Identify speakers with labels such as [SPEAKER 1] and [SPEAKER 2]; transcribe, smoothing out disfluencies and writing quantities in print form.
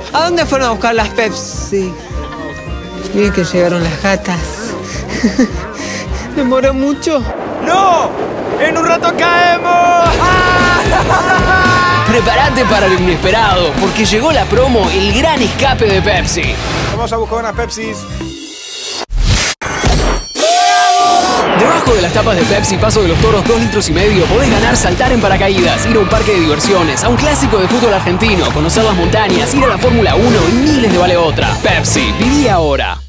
[SPEAKER 1] ¿A dónde fueron a buscar las Pepsi? Bien que llegaron las gatas. ¿Demoró mucho?
[SPEAKER 2] ¡No! ¡En un rato caemos!
[SPEAKER 3] Prepárate para lo inesperado, porque llegó la promo El Gran Escape de Pepsi.
[SPEAKER 2] Vamos a buscar unas Pepsis.
[SPEAKER 3] Debajo de las tapas de Pepsi Paso de los Toros 2,5 litros, podés ganar saltar en paracaídas, ir a un parque de diversiones, a un clásico de fútbol argentino, conocer las montañas, ir a la Fórmula 1 y miles de vale otra. Pepsi, viví ahora.